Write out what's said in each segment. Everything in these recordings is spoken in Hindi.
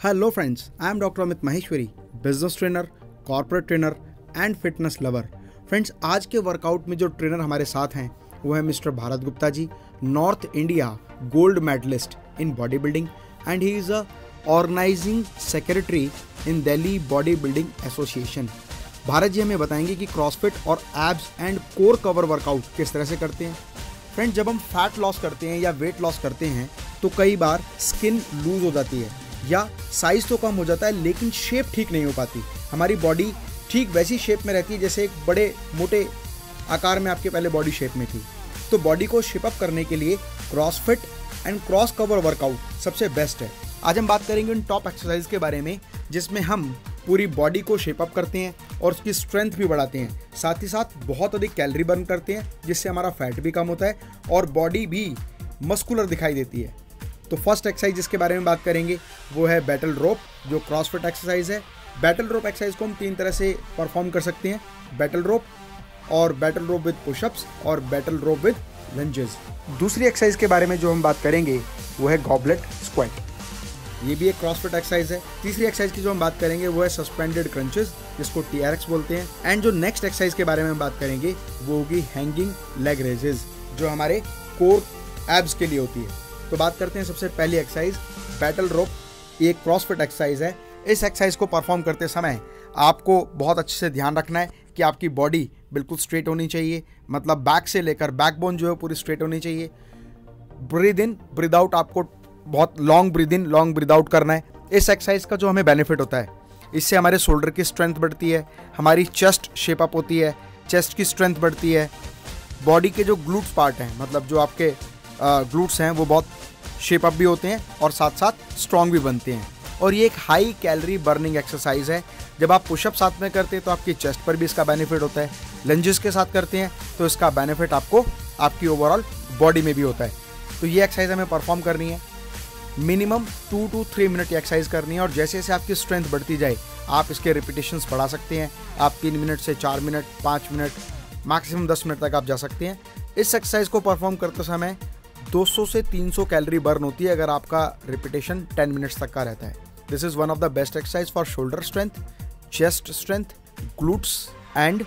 Hello friends, I am Dr. Amit Maheshwari, business trainer, corporate trainer and fitness lover. Friends, आज के वर्कआउट में जो ट्रेनर हमारे साथ हैं वो है mister Bharat Gupta ji, north India gold medalist in body building and he is a organizing secretary in Delhi body building association. Bharat ji हमें बताएंगे कि क्रॉसफिट और abs and core cover workout किस तरह से करते हैं। फ्रेंड्स, जब हम फैट लॉस करते हैं या वेट लॉस करते हैं तो कई बार स्किन लूज हो जाती है या साइज तो कम हो जाता है लेकिन शेप ठीक नहीं हो पाती। हमारी बॉडी ठीक वैसी शेप में रहती है जैसे एक बड़े मोटे आकार में आपके पहले बॉडी शेप में थी। तो बॉडी को शेप अप करने के लिए CrossFit and cross cover workout सबसे बेस्ट है। आज हम बात करेंगे उन टॉप एक्सरसाइज के बारे में जिसमें हम पूरी बॉडी को शेप अप करते हैं और उसकी स्ट्रेंथ भी बढ़ाते हैं, साथ ही साथ बहुत अधिक कैलोरी बर्न करते हैं जिससे हमारा फैट भी कम होता है और बॉडी भी मस्कुलर दिखाई देती है। तो फर्स्ट एक्सरसाइज जिसके बारे में बात करेंगे वो है बैटल रोप, जो क्रॉसफिट एक्सरसाइज है। बैटल रोप एक्सरसाइज को हम 3 तरह से परफॉर्म कर सकते हैं, बैटल रोप और बैटल रोप विद पुशअप्स और बैटल रोप विद लंजेस। दूसरी एक्सरसाइज के बारे में जो हम बात करेंगे वो है गॉबलेट स्क्वाट, ये भी एक क्रॉसफिट एक्सरसाइज है। तीसरी एक्सरसाइज की जो हम बात करेंगे वो है सस्पेंडेड क्रंचेस, जिसको TRX बोलते हैं। एंड जो नेक्स्ट एक्सरसाइज के बारे में हम बात करेंगे वो होगी हैंगिंग लेग रेजेस, जो हमारे कोर एब्स के लिए होती है। तो बात करते हैं सबसे पहली एक्सरसाइज बैटल रोप। ये एक क्रॉसफिट एक्सरसाइज है। इस एक्सरसाइज को परफॉर्म करते समय आपको बहुत अच्छे से ध्यान रखना है कि आपकी बॉडी बिल्कुल स्ट्रेट होनी चाहिए, मतलब बैक से लेकर बैकबोन जो है पूरी स्ट्रेट होनी चाहिए। ब्रीद इन ब्रीद आउट, आपको बहुत long breathe in long breathe out करना है। इस एक्सरसाइज का जो हमें बेनिफिट होता है, इससे हमारे शोल्डर की स्ट्रेंथ बढ़ती है, हमारी चेस्ट शेप अप होती है, चेस्ट की स्ट्रेंथ बढ़ती है, बॉडी के जो ग्लूट्स पार्ट हैं, मतलब जो आपके ग्लूट्स हैं वो बहुत शेप अप भी होते हैं और साथ साथ स्ट्रॉन्ग भी बनते हैं। और ये एक हाई कैलोरी बर्निंग एक्सरसाइज है। जब आप पुशअप साथ में करते हैं तो आपकी चेस्ट पर भी इसका बेनिफिट होता है, लंजेस के साथ करते हैं तो इसका बेनिफिट आपको आपकी ओवरऑल बॉडी में भी होता है। तो ये एक्सरसाइज हमें परफॉर्म करनी है, मिनिमम 2 to 3 मिनट ये एक्सरसाइज करनी है और जैसे जैसे आपकी स्ट्रेंथ बढ़ती जाए आप इसके रिपीटेशंस बढ़ा सकते हैं। आप 3 मिनट से 4 मिनट, 5 मिनट, मैक्सिमम 10 मिनट तक आप जा सकते हैं। इस एक्सरसाइज को परफॉर्म करते समय 200 से 300 कैलोरी बर्न होती है अगर आपका रिपीटेशन 10 मिनट्स तक का रहता है। This is one of the best exercise for shoulder strength, chest strength, glutes and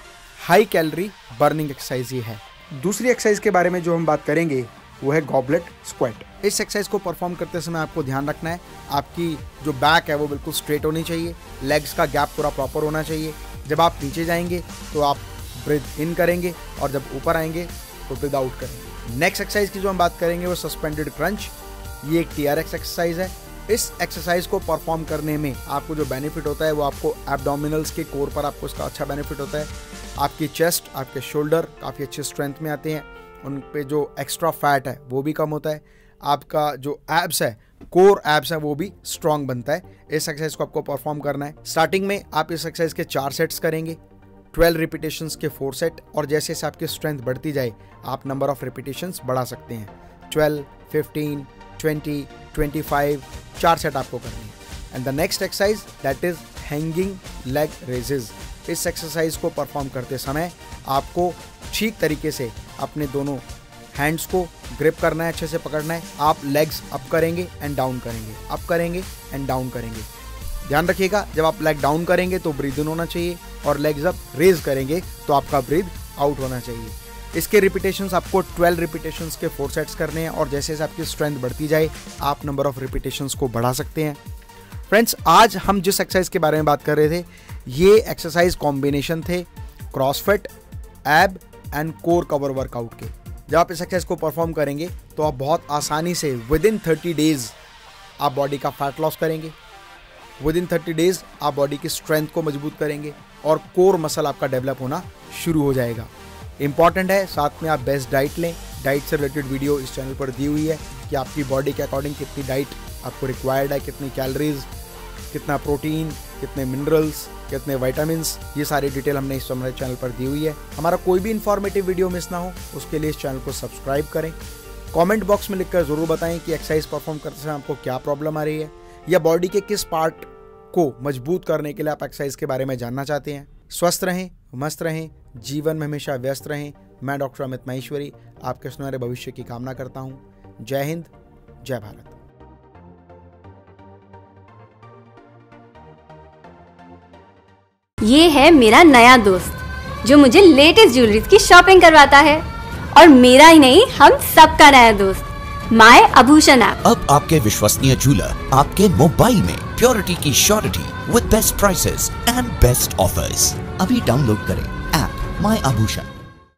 high calorie burning exercise ये है। दूसरी एक्सरसाइज के बारे में जो हम बात करेंगे वो है गॉबलेट स्क्वाट। इस एक्सरसाइज को परफॉर्म करते समय आपको ध्यान रखना है, आपकी जो बैक है वो बिल्कुल स्ट्रेट होनी चाहिए, लेग्स का गैप पूरा प्रॉपर होना चाहिए। जब आप नीचे जाएंगे तो आप ब्रीथ इन करेंगे और जब ऊपर आएंगे तो ब्रीथ आउट करेंगे। नेक्स्ट एक्सरसाइज की जो हम बात करेंगे वो सस्पेंडेड क्रंच, ये एक TRX एक्सरसाइज है। इस एक्सरसाइज को परफॉर्म करने में आपको जो बेनिफिट होता है वो आपको एब्डोमिनल्स के कोर पर आपको इसका अच्छा बेनिफिट होता है। आपकी चेस्ट, आपके शोल्डर काफ़ी अच्छे स्ट्रेंथ में आते हैं, उन पे जो एक्स्ट्रा फैट है वो भी कम होता है। आपका जो एब्स है, कोर एब्स है, वो भी स्ट्रॉन्ग बनता है। इस एक्सरसाइज को आपको परफॉर्म करना है। स्टार्टिंग में आप इस एक्सरसाइज के 4 सेट्स करेंगे, 12 रिपीटेशंस के 4 सेट, और जैसे जैसे आपकी स्ट्रेंथ बढ़ती जाए आप नंबर ऑफ रिपीटेशंस बढ़ा सकते हैं। 12, 15, 20, 25, 4 सेट आपको करनी है। And the next exercise that is hanging leg raises. इस एक्सरसाइज को परफॉर्म करते समय आपको ठीक तरीके से अपने दोनों हैंड्स को ग्रिप करना है, अच्छे से पकड़ना है। आप लेग्स अप करेंगे एंड डाउन करेंगे, अप करेंगे एंड डाउन करेंगे। ध्यान रखिएगा, जब आप लेग डाउन करेंगे तो ब्रीद इन होना चाहिए और लेग्स अप रेज करेंगे तो आपका ब्रीद आउट होना चाहिए। इसके रिपीटेशंस आपको 12 रिपीटेशंस के 4 सेट्स करने हैं और जैसे जैसे आपकी स्ट्रेंथ बढ़ती जाए आप नंबर ऑफ रिपीटेशंस को बढ़ा सकते हैं। फ्रेंड्स, आज हम जिस एक्सरसाइज के बारे में बात कर रहे थे ये एक्सरसाइज कॉम्बिनेशन थे CrossFit, ab and core cover workout के। जब आप इस एक्सरसाइज को परफॉर्म करेंगे तो आप बहुत आसानी से विदिन 30 डेज आप बॉडी का फैट लॉस करेंगे, विदिन 30 डेज आप बॉडी की स्ट्रेंथ को मजबूत करेंगे और कोर मसल आपका डेवलप होना शुरू हो जाएगा। इंपॉर्टेंट है, साथ में आप बेस्ट डाइट लें। डाइट से रिलेटेड वीडियो इस चैनल पर दी हुई है कि आपकी बॉडी के अकॉर्डिंग कितनी डाइट आपको रिक्वायर्ड है, कितनी कैलोरीज, कितना प्रोटीन, कितने मिनरल्स, कितने विटामिन्स, ये सारी डिटेल हमने इस हमारे चैनल पर दी हुई है। हमारा कोई भी इन्फॉर्मेटिव वीडियो मिस ना हो उसके लिए इस चैनल को सब्सक्राइब करें। कमेंट बॉक्स में लिखकर ज़रूर बताएं कि एक्सरसाइज परफॉर्म करते समय आपको क्या प्रॉब्लम आ रही है या बॉडी के किस पार्ट को मजबूत करने के लिए आप एक्सरसाइज के बारे में जानना चाहते हैं। स्वस्थ रहें, मस्त रहें, जीवन में हमेशा व्यस्त रहें। मैं डॉक्टर अमित महेश्वरी आपके सुनहरे भविष्य की कामना करता हूँ। जय हिंद, जय भारत। ये है मेरा नया दोस्त जो मुझे लेटेस्ट ज्वेलरीज की शॉपिंग करवाता है, और मेरा ही नहीं, हम सबका नया दोस्त माय आभूषण ऐप। अब आपके विश्वसनीय ज्वेलर आपके मोबाइल में प्योरिटी की surety with best prices and best offers. अभी डाउनलोड करें ऐप माय आभूषण।